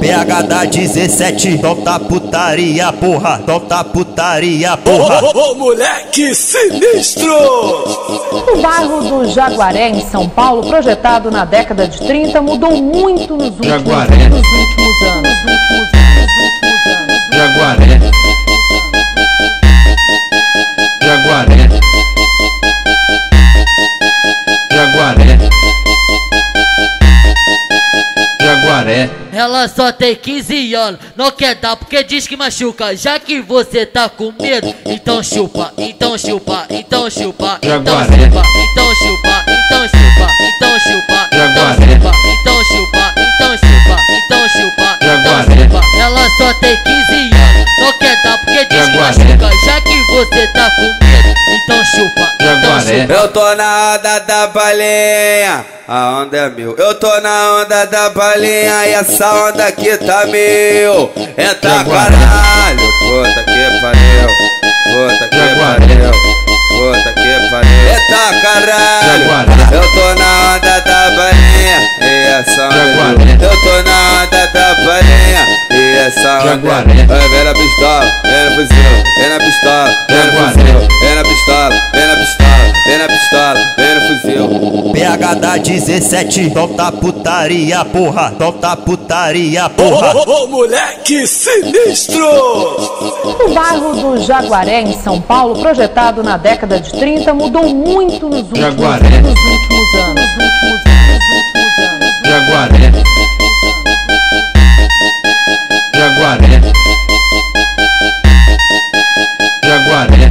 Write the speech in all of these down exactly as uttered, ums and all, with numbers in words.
P H da dezessete, solta putaria, porra, solta putaria, porra. Ô, ô, ô, moleque sinistro! O bairro do Jaguaré, em São Paulo, projetado na década de trinta, mudou muito nos últimos, Jaguaré. nos últimos anos. Nos últimos anos, nos últimos anos. Jaguaré. Jaguaré. Jaguaré. Jaguaré. Ela só tem quinze anos, não quer dar porque diz que machuca. Já que você tá com medo, então chupa, então chupa, então chupa, então Jaguaré. chupa, então chupa, então chupa, então chupa, então Jaguaré. chupa, então chupa, então chupa, então chupa, então Jaguaré. chupa. Ela só tem quinze anos, não quer dar porque diz que Jaguaré. machuca. Já que você tá com medo, então chupa, então Jaguaré. chupa. Eu tô na onda da balinha, a onda é mil. Eu tô na onda da balinha e essa onda aqui tá mil. Eita Jaguaré. caralho, puta que pariu, puta que Jaguaré. pariu, puta que pariu. Eita caralho, Jaguaré. eu tô na onda da balinha e essa onda é Jaguaré. mil. Eu tô na onda da balinha e essa onda é Jaguaré. mil. Vai, vem na pistola, vem no fuzil, vem na pistola, vem no Jaguaré. fuzil, vem na pistola, vem na pistola, vem na pistola, vem no fuzil. P H da dezessete, solta putaria, porra, solta putaria, Ô, porra. ô, ô, moleque sinistro! O bairro do Jaguaré, em São Paulo, projetado na década de trinta, mudou muito nos últimos, Jaguaré. nos últimos anos. Nos últimos anos, nos últimos anos. Jaguaré. Jaguaré. Jaguaré.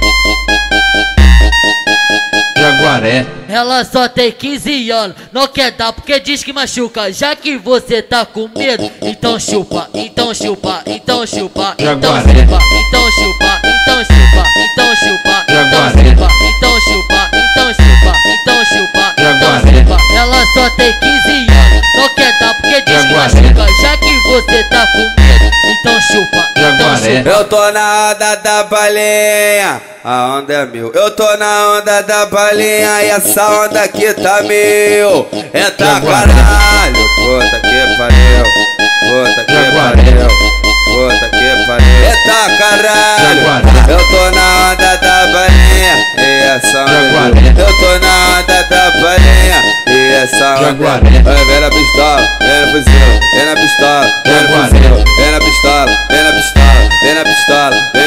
Jaguaré. Ela só tem quinze anos, não quer dar porque diz que machuca. Já que você tá com medo, então chupa, então chupa, então chupa, então Jaguaré. chupa, então chupa, então chupa, então chupa, então Jaguaré. chupa, então chupa, então chupa, então chupa, então Jaguaré. chupa. Ela só tem quinze anos, não quer dar porque diz que Jaguaré. machuca. Já que você tá com medo, então chupa, então Jaguaré. chupa. Eu tô na onda da balinha, a onda é mil. Eu tô na onda da balinha e essa onda aqui tá mil. Eita Jaguaré. caralho, puta que pariu, puta que Jaguaré. pariu, puta que pariu. Eita caralho, Jaguaré. eu tô na onda da balinha e essa onda é Jaguaré. mil. Eu tô na onda da balinha e essa onda é Jaguaré. mil. Vai, vem na pistola, vem no fuzil, vem na pistola, vem no Jaguaré. fuzil, vem na pistola, vem na pistola, vem na pistola, vem